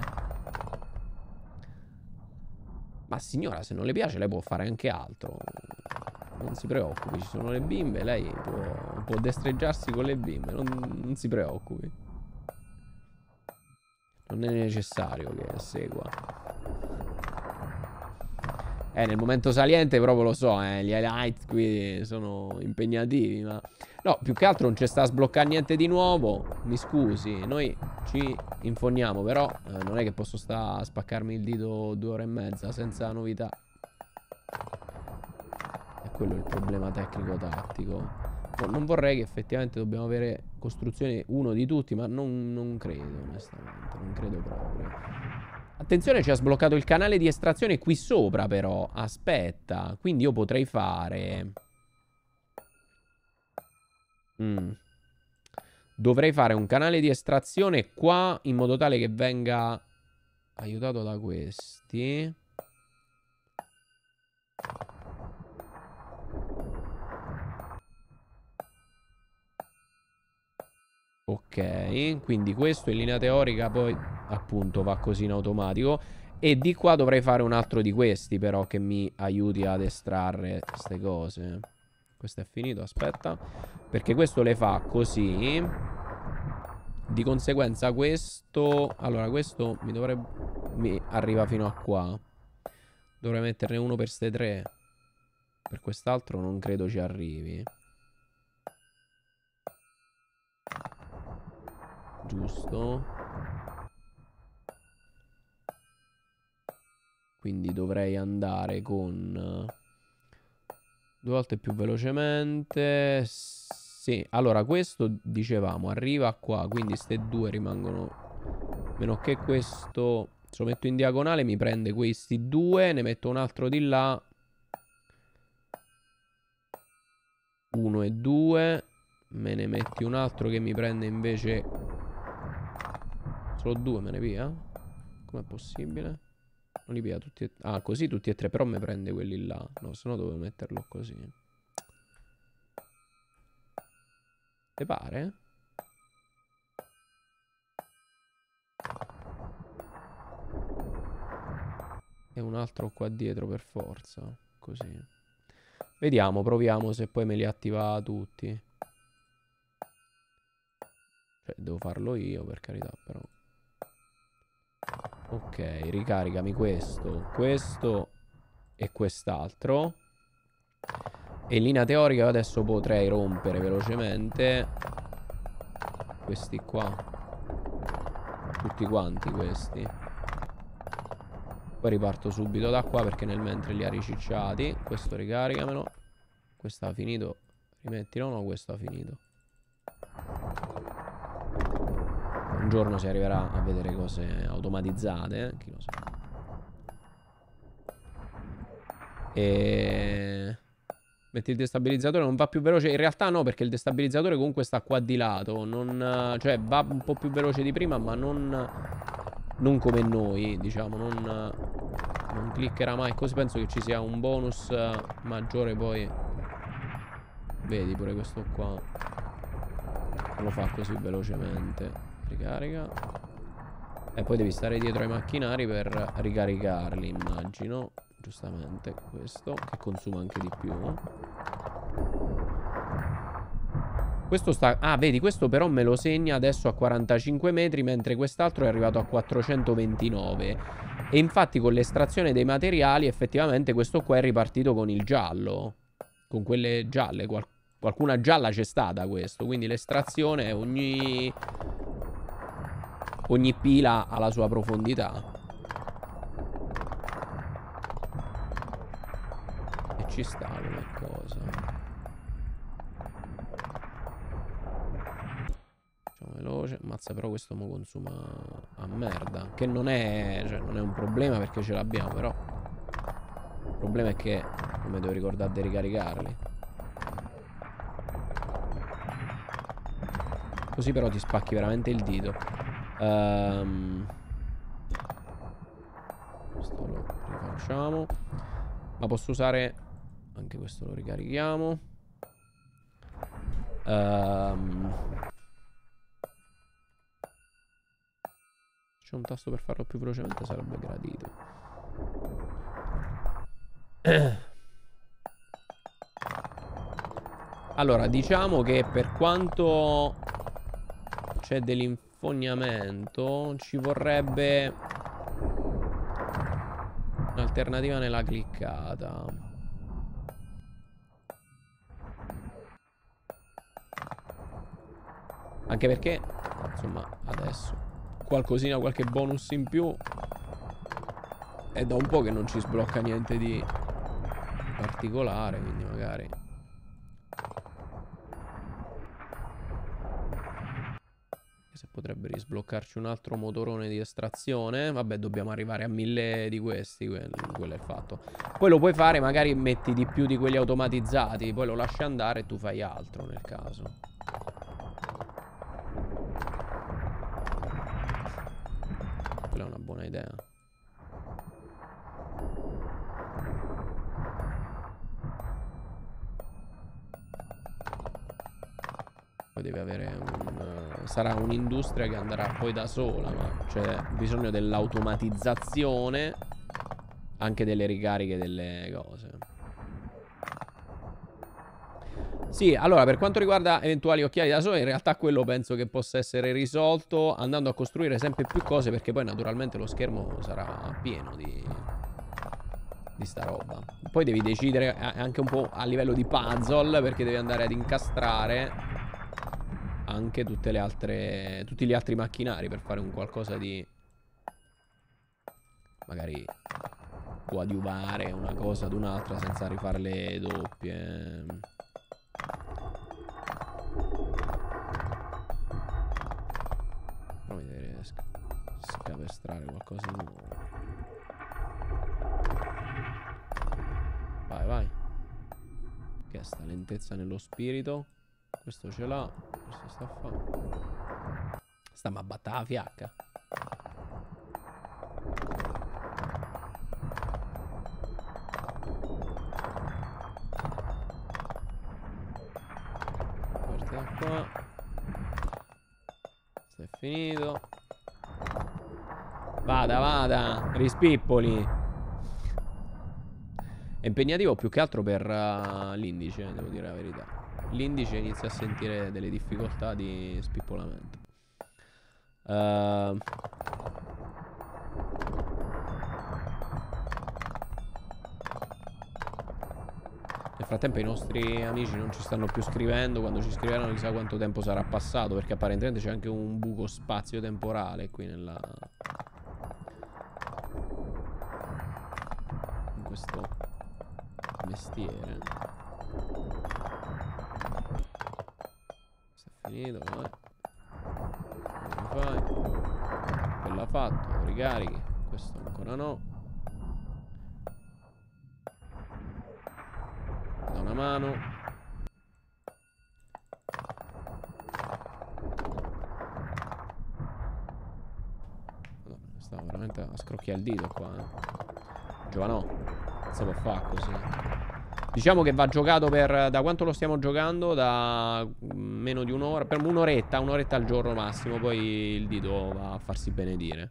Ma signora, se non le piace lei può fare anche altro. Non si preoccupi, ci sono le bimbe. Lei può destreggiarsi con le bimbe. Non si preoccupi. Non è necessario che segua. Nel momento saliente proprio lo so, gli highlights qui sono impegnativi, ma... no, più che altro non ci sta a sbloccare niente di nuovo, mi scusi, noi ci infoniamo, però non è che posso stare a spaccarmi il dito 2 ore e mezza senza novità. E quello è il problema tecnico-tattico. No, non vorrei che effettivamente dobbiamo avere costruzione uno di tutti, ma non credo, onestamente, non credo proprio. Attenzione, ci ha sbloccato il canale di estrazione qui sopra però. Aspetta, quindi io potrei fare... dovrei fare un canale di estrazione qua in modo tale che venga aiutato da questi. Ok, quindi questo in linea teorica poi appunto va così in automatico. E di qua dovrei fare un altro di questi però che mi aiuti ad estrarre queste cose. Questo è finito, aspetta. Perché questo le fa così. Di conseguenza questo... allora questo mi dovrebbe... mi arriva fino a qua. Dovrei metterne uno per ste tre. Per quest'altro non credo ci arrivi. Giusto. Quindi dovrei andare con 2 volte più velocemente. Sì, allora questo dicevamo arriva qua, quindi ste due rimangono. Meno che questo, se lo metto in diagonale mi prende questi due, ne metto un altro di là. 1 e 2. Me ne metti un altro che mi prende invece solo 2, me ne via? Com'è possibile? Non li via tutti e... ah, così tutti e tre, però mi prende quelli là. No, se no dovevo metterlo così. Te pare? E un altro qua dietro per forza. Così. Vediamo, proviamo se poi me li attiva tutti. Cioè, devo farlo io, per carità, però. Ok, ricaricami questo, questo e quest'altro. E in linea teorica io adesso potrei rompere velocemente questi qua. Tutti quanti questi. Poi riparto subito da qua perché nel mentre li ha ricicciati. Questo ricaricamelo. Questo ha finito. Rimettilo, no, questo ha finito. Un giorno si arriverà a vedere cose automatizzate, chi lo sa. E... metti il destabilizzatore, non va più veloce. In realtà no, perché il destabilizzatore comunque sta qua di lato. Non... cioè va un po' più veloce di prima, ma non come noi, diciamo. Non cliccherà mai. Così penso che ci sia un bonus maggiore poi. Vedi pure questo qua. Non lo fa così velocemente. Ricarica. E poi devi stare dietro ai macchinari per ricaricarli, immagino. Giustamente questo, che consuma anche di più. Questo sta... ah, vedi, questo però me lo segna adesso a 45 metri, mentre quest'altro è arrivato a 429. E infatti con l'estrazione dei materiali effettivamente questo qua è ripartito con il giallo. Con quelle gialle. Qualcuna gialla c'è stata questo. Quindi l'estrazione ogni pila ha la sua profondità. E ci sta come cosa. Facciamo veloce. Mazza, però questo mo consuma a merda. Che non è, cioè, non è un problema perché ce l'abbiamo, però Il problema è che non mi devo ricordare di ricaricarli. Così però ti spacchi veramente il dito. Questo lo rifacciamo. Ma posso usare... Anche questo lo ricarichiamo. C'è un tasto per farlo più velocemente, sarebbe gradito. Allora, diciamo che per quanto c'è dell'infognamento, ci vorrebbe un'alternativa nella cliccata. Anche perché, insomma, adesso qualcosina, qualche bonus in più. È da un po' che non ci sblocca niente di particolare, quindi magari... Se potrebbe risbloccarci un altro motorone di estrazione. Vabbè, dobbiamo arrivare a 1000 di questi, quello è il fatto. Poi lo puoi fare, magari metti di più di quelli automatizzati, poi lo lasci andare e tu fai altro nel caso. Quella è una buona idea. Poi deve avere sarà un'industria che andrà poi da sola, ma c'è bisogno dell'automatizzazione anche delle ricariche delle cose. Sì, allora per quanto riguarda eventuali occhiali da sole, in realtà quello penso che possa essere risolto andando a costruire sempre più cose, perché poi naturalmente lo schermo sarà pieno di sta roba. Poi devi decidere anche un po' a livello di puzzle, perché devi andare ad incastrare anche tutti gli altri macchinari per fare un qualcosa di magari coadiuvare una cosa ad un'altra senza rifare le doppie. Però mi deve scapestrare qualcosa di nuovo. Vai, vai. Che è sta lentezza nello spirito? Questo ce l'ha. Questo sta a fare. Sta ma batta la fiacca. Guarda qua. Questo è finito. Vada, vada. Rispippoli. È impegnativo più che altro per l'indice, devo dire la verità. L'indice inizia a sentire delle difficoltà di spippolamento. Nel frattempo i nostri amici non ci stanno più scrivendo. Quando ci scriveranno chissà quanto tempo sarà passato, perché apparentemente c'è anche un buco spazio-temporale qui in questo mestiere. Finito, vai. Come fai? Quello ha fatto, lo ricarichi. Questo ancora no. Da una mano. No, stavo veramente a scrocchiare il dito qua, Giovanò, non si può fare così. Diciamo che va giocato per... Da quanto lo stiamo giocando? Da meno di un'ora. Per un'oretta al giorno massimo. Poi il dito va a farsi benedire.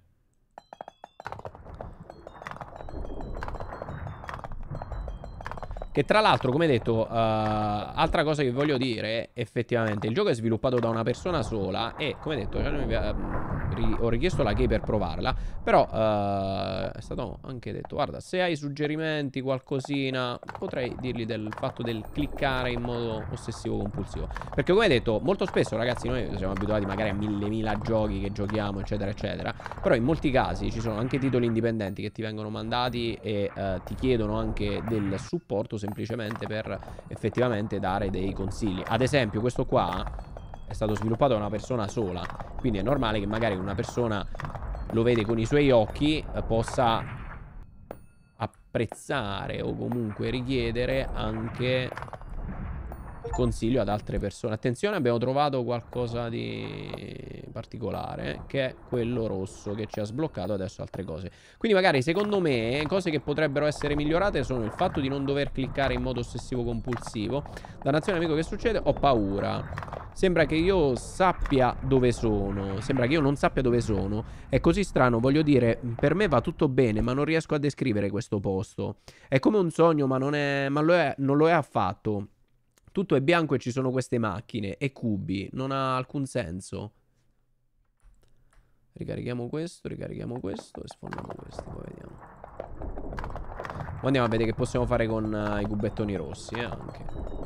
Che tra l'altro, come detto, altra cosa che voglio dire, effettivamente il gioco è sviluppato da una persona sola e, come detto, ho richiesto la key per provarla, però è stato anche detto, guarda, se hai suggerimenti, qualcosina, potrei dirgli del fatto del cliccare in modo ossessivo compulsivo, perché come detto, molto spesso, ragazzi, noi siamo abituati magari a mille giochi che giochiamo, eccetera, eccetera, però in molti casi ci sono anche titoli indipendenti che ti vengono mandati e ti chiedono anche del supporto semplicemente per effettivamente dare dei consigli. Ad esempio questo qua è stato sviluppato da una persona sola, quindi è normale che magari una persona lo vede con i suoi occhi, possa apprezzare o comunque richiedere anche il consiglio ad altre persone. Attenzione, abbiamo trovato qualcosa di particolare, che è quello rosso che ci ha sbloccato adesso altre cose. Quindi magari secondo me cose che potrebbero essere migliorate sono il fatto di non dover cliccare in modo ossessivo compulsivo. Dannazione amico, che succede? Ho paura. Sembra che io sappia dove sono. Sembra che io non sappia dove sono. È così strano, voglio dire, per me va tutto bene, ma non riesco a descrivere questo posto. È come un sogno, ma non lo è affatto. Tutto è bianco e ci sono queste macchine e cubi. Non ha alcun senso. Ricarichiamo questo e sfondiamo questi. Poi vediamo. Poi andiamo a vedere che possiamo fare con i cubettoni rossi, anche.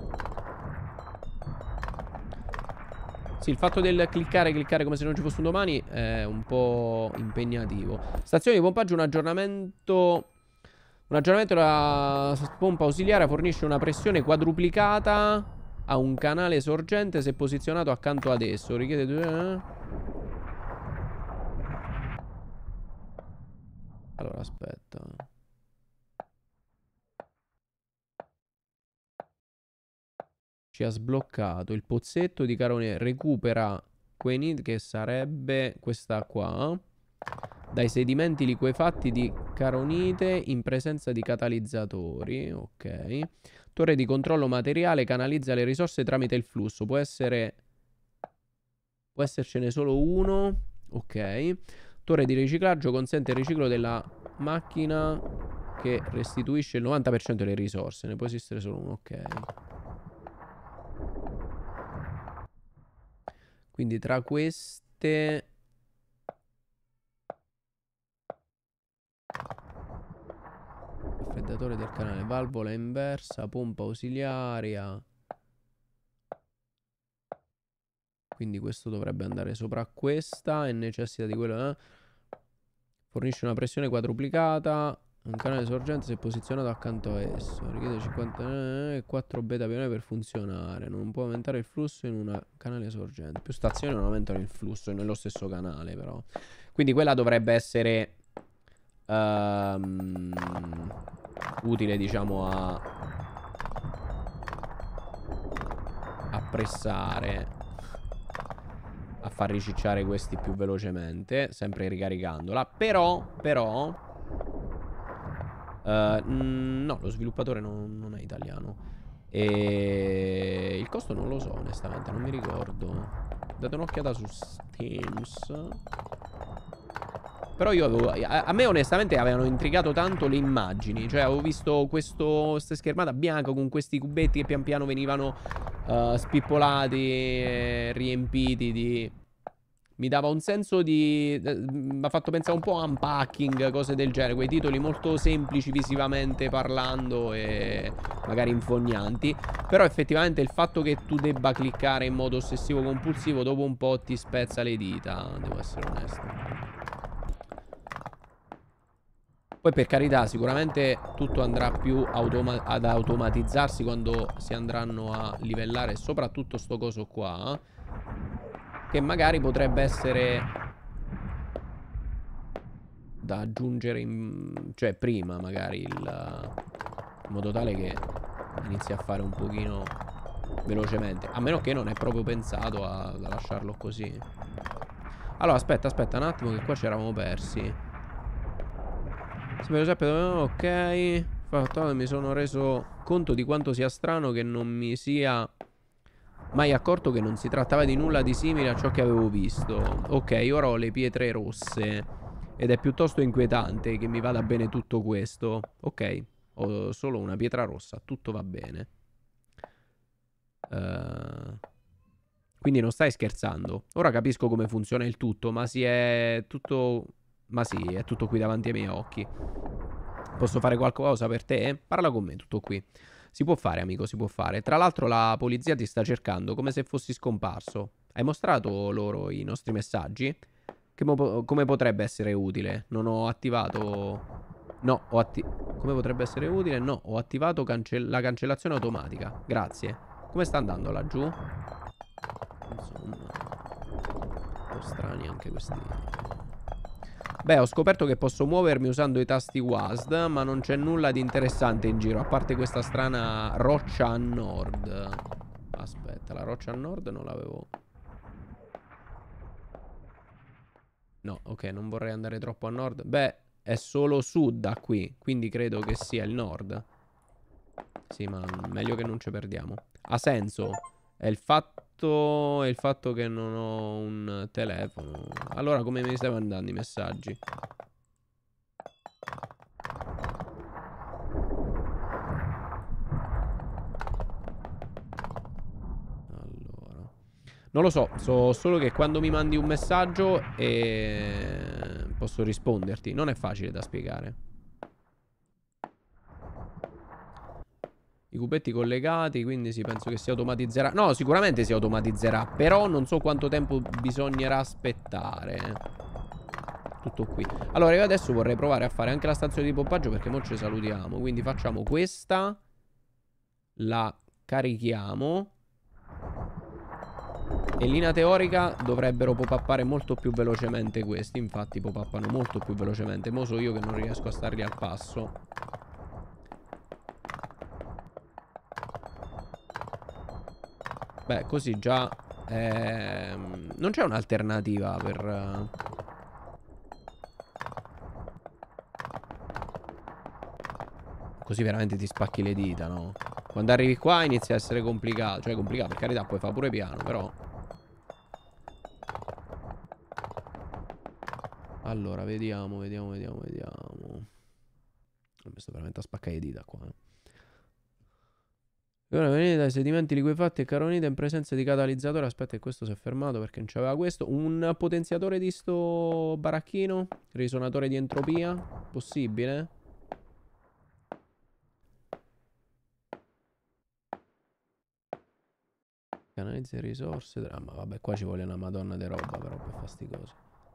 Sì, il fatto del cliccare come se non ci fosse un domani è un po' impegnativo. Stazione di pompaggio, un aggiornamento. Un aggiornamento della pompa ausiliare fornisce una pressione quadruplicata a un canale sorgente se posizionato accanto ad esso. Richiede... Allora, aspetta. Ci ha sbloccato il pozzetto di Carone. Recupera quei che sarebbe questa qua. Dai sedimenti liquefatti di caronite in presenza di catalizzatori. Ok. Torre di controllo materiale canalizza le risorse tramite il flusso. Può essercene solo uno. Ok. Torre di riciclaggio consente il riciclo della macchina che restituisce il 90% delle risorse. Ne può esistere solo uno. Ok. Quindi tra queste... Raffreddatore del canale, valvola inversa, pompa ausiliaria. Quindi questo dovrebbe andare sopra questa e necessita di quello. Fornisce una pressione quadruplicata. Un canale sorgente se posizionato accanto a esso. Richiede 50 e 4 beta pione per funzionare. Non può aumentare il flusso in un canale sorgente. Più stazioni non aumentano il flusso nello stesso canale, però. Quindi quella dovrebbe essere utile, diciamo, a pressare, a far ricicciare questi più velocemente, sempre ricaricandola. Però no, lo sviluppatore non è italiano. E il costo non lo so, onestamente, non mi ricordo. Date un'occhiata su Steam. Però io avevo... A me onestamente avevano intrigato tanto le immagini. Cioè avevo visto questa schermata bianca con questi cubetti che pian piano venivano spippolati, riempiti di... Mi dava un senso di... mi ha fatto pensare un po' a Unpacking, cose del genere. Quei titoli molto semplici visivamente parlando e magari infognanti. Però effettivamente il fatto che tu debba cliccare in modo ossessivo compulsivo dopo un po' ti spezza le dita, devo essere onesto. Poi per carità, sicuramente tutto andrà più ad automatizzarsi quando si andranno a livellare soprattutto sto coso qua, che magari potrebbe essere da aggiungere cioè prima magari in modo tale che inizi a fare un pochino velocemente. A meno che non è proprio pensato da lasciarlo così. Allora aspetta un attimo che qua ci eravamo persi. Ok, mi sono reso conto di quanto sia strano che non mi sia mai accorto che non si trattava di nulla di simile a ciò che avevo visto. Ok, ora ho le pietre rosse ed è piuttosto inquietante che mi vada bene tutto questo. Ok, ho solo una pietra rossa, tutto va bene. Quindi non stai scherzando. Ora capisco come funziona il tutto, ma è tutto qui davanti ai miei occhi. Posso fare qualcosa per te? Parla con me, tutto qui. Si può fare, amico, si può fare. Tra l'altro la polizia ti sta cercando, come se fossi scomparso. Hai mostrato loro i nostri messaggi? Come potrebbe essere utile? Non ho attivato... No, come potrebbe essere utile? No, ho attivato la cancellazione automatica. Grazie. Come sta andando laggiù? Insomma, un po' strani anche questi... Beh, ho scoperto che posso muovermi usando i tasti WASD, ma non c'è nulla di interessante in giro, a parte questa strana roccia a nord. Aspetta, la roccia a nord non l'avevo... No, ok, non vorrei andare troppo a nord. Beh, è solo sud da qui, quindi credo che sia il nord. Sì, ma meglio che non ci perdiamo. Ha senso. È il fatto che non ho un telefono. Allora, come mi stai mandando i messaggi? Allora, non lo so, so solo che quando mi mandi un messaggio posso risponderti. Non è facile da spiegare. I cubetti collegati, quindi sì, penso che si automatizzerà. No, sicuramente si automatizzerà, però non so quanto tempo bisognerà aspettare. Tutto qui. Allora, io adesso vorrei provare a fare anche la stazione di pompaggio perché mo ci salutiamo. Quindi facciamo questa. La carichiamo. E in linea teorica dovrebbero pop-uppare molto più velocemente questi. Infatti pop-uppano molto più velocemente. Mo so io che non riesco a starli al passo. Beh, così già... non c'è un'alternativa per... Così veramente ti spacchi le dita, no? Quando arrivi qua inizia a essere complicato. Cioè complicato, per carità, puoi fare pure piano, però... Allora, vediamo. Mi sto veramente a spaccare le dita qua. Ora venite dai sedimenti liquefatti e caronite in presenza di catalizzatore. Aspetta che questo si è fermato perché non c'aveva questo. Un potenziatore di sto baracchino. Risonatore di entropia. Possibile? Canalizza risorse. Ah, ma vabbè, qua ci vuole una madonna di roba però per fare sti cose.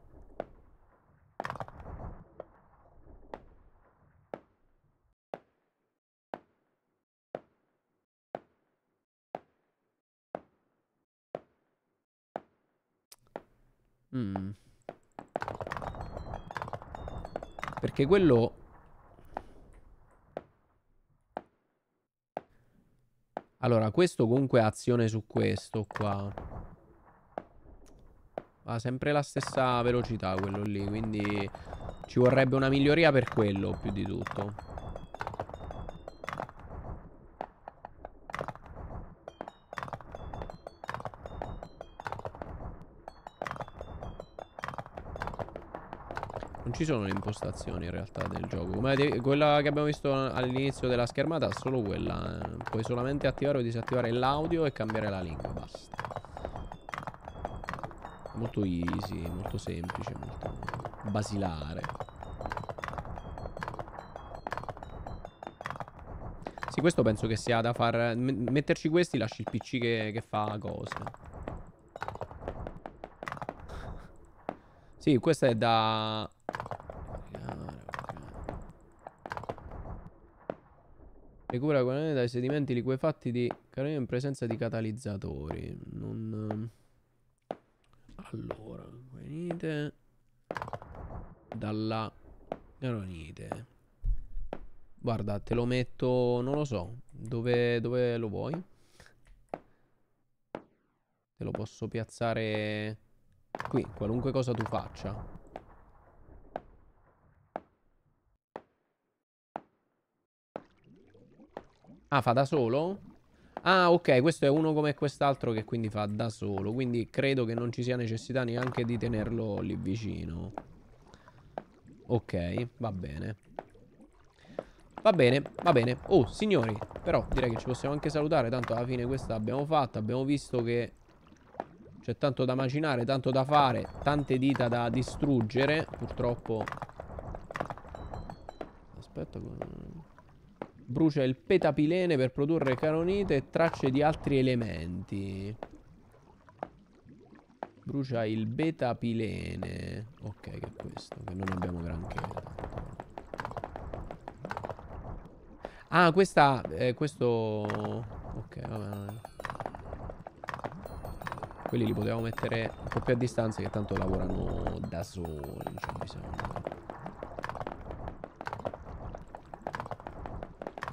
Perché quello... Allora, questo comunque ha azione su questo qua. Ha sempre la stessa velocità quello lì, quindi ci vorrebbe una miglioria per quello più di tutto. Non ci sono le impostazioni in realtà del gioco. Quella che abbiamo visto all'inizio della schermata è solo quella. Puoi solamente attivare o disattivare l'audio e cambiare la lingua, basta. Molto easy, molto semplice, molto basilare. Sì, questo penso che sia da far... Metterci questi, lasci il PC che fa cose. Sì, questo è da... Recupera guadagni dai sedimenti liquefatti di caronite in presenza di catalizzatori. Non... Allora, venite dalla caronite. Guarda, te lo metto, non lo so, dove lo vuoi? Te lo posso piazzare qui, qualunque cosa tu faccia. Ah, fa da solo? Ah, ok, questo è uno come quest'altro che quindi fa da solo. Quindi credo che non ci sia necessità neanche di tenerlo lì vicino. Ok, va bene. Va bene, va bene. Oh, signori, però direi che ci possiamo anche salutare. Tanto alla fine questa l'abbiamo fatta. Abbiamo visto che c'è tanto da macinare, tanto da fare, tante dita da distruggere. Purtroppo... Aspetta. Brucia il petapilene per produrre caronite e tracce di altri elementi. Brucia il betapilene. Ok, che è questo, che non abbiamo granché. Ah, questa... questo... Ok, vabbè. Quelli li potevamo mettere un po' più a distanza che tanto lavorano da soli. Non c'è bisogno.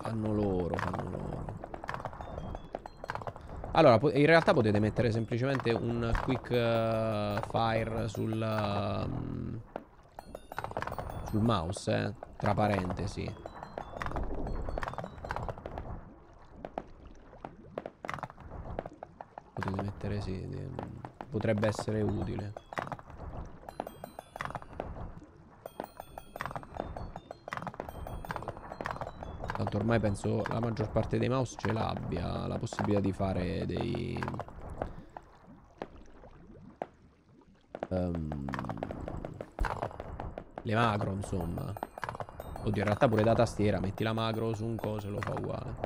Fanno loro, fanno loro. Allora, in realtà potete mettere semplicemente un quick fire sul mouse, tra parentesi. Potete mettere sì, potrebbe essere utile. Tanto ormai penso la maggior parte dei mouse ce l'abbia la possibilità di fare le macro, insomma. Oddio, in realtà pure da tastiera, metti la macro su un coso e lo fa uguale.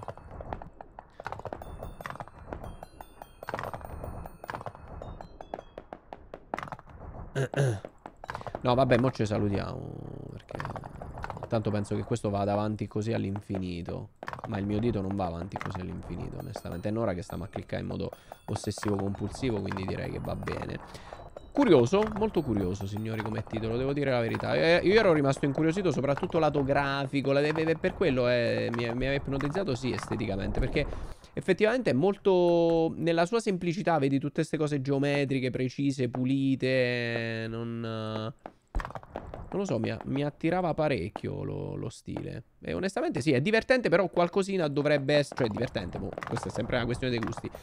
No, vabbè, mo ci salutiamo, perché tanto penso che questo vada avanti così all'infinito. Ma il mio dito non va avanti così all'infinito, onestamente. È un'ora che stiamo a cliccare in modo ossessivo compulsivo, quindi direi che va bene. Curioso, molto curioso, signori, come titolo, devo dire la verità. Io ero rimasto incuriosito soprattutto lato grafico, per quello mi ha ipnotizzato, sì, esteticamente, perché effettivamente è molto... Nella sua semplicità, vedi tutte queste cose geometriche, precise, pulite, non lo so, mi attirava parecchio lo stile. E onestamente sì, è divertente, però qualcosina dovrebbe essere... Cioè, divertente, boh, questa è sempre una questione dei gusti.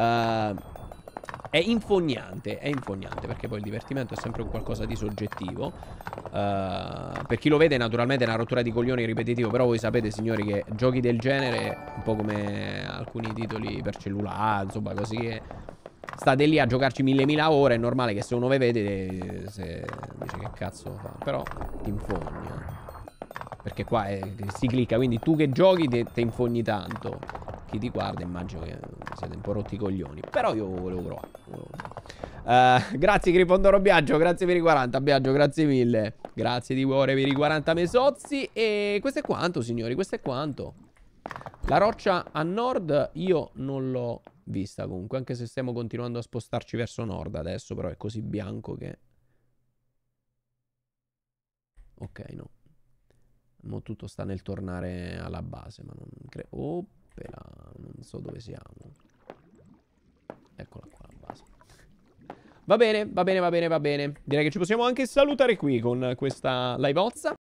È infognante, perché poi il divertimento è sempre un qualcosa di soggettivo. Per chi lo vede, naturalmente è una rottura di coglioni ripetitivo, però voi sapete, signori, che giochi del genere, un po' come alcuni titoli per cellulare, insomma, così che state lì a giocarci mille ore, è normale che se uno ve vede dice che cazzo fa, però ti infogna. Perché qua si clicca, quindi tu che giochi te infogni tanto. Chi ti guarda immagino che siete un po' rotti i coglioni. Però io volevo provare. Grazie Grifondoro Biagio, grazie per i 40 Biagio, grazie mille. Grazie di cuore per i 40 mesozzi. E questo è quanto, signori, questo è quanto. La roccia a nord io non l'ho vista comunque, anche se stiamo continuando a spostarci verso nord adesso, però è così bianco che... Ok, no. Mo tutto sta nel tornare alla base, ma non credo... Oppela, non so dove siamo. Eccola qua la base. Va bene, va bene, va bene, va bene. Direi che ci possiamo anche salutare qui con questa liveozza.